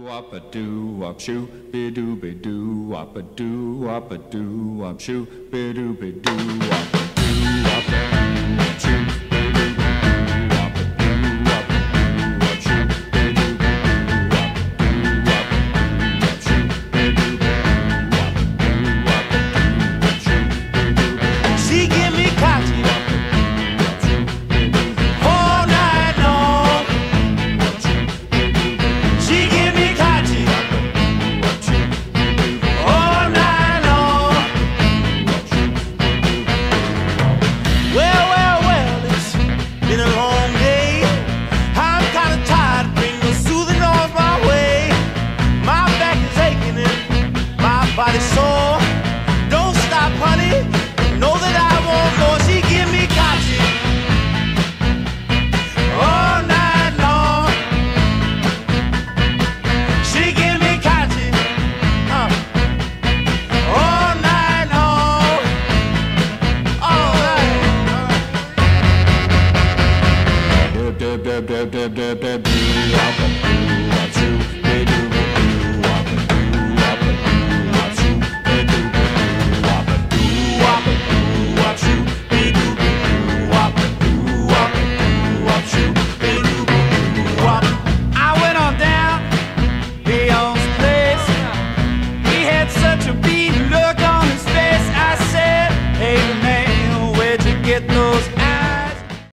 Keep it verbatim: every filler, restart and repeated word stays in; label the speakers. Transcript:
Speaker 1: Wop a doo wop shoo, be doo be doo wop a doo wop a doo wop shoo, be doo be doo wop a doo wop a doo wop shoo, be doo be doo wop a doo wop a doo wop shoo, be doo be doo wop a doo wop a doo wop shoo, be doo be doo wop a doo wop a doo wop shoo, be doo be doo.
Speaker 2: She give me cocky all night long. She give me cocky all night long. Well, well, well, it's been a long day. I'm kinda tired, bring the soothing off my way. My back is aching and my body's sore. Don't stop, honey. Know that I want more. She give me cocky all night long. She give me cocky uh, all night long. All night.
Speaker 1: Dab dab dab dab dab dab dab.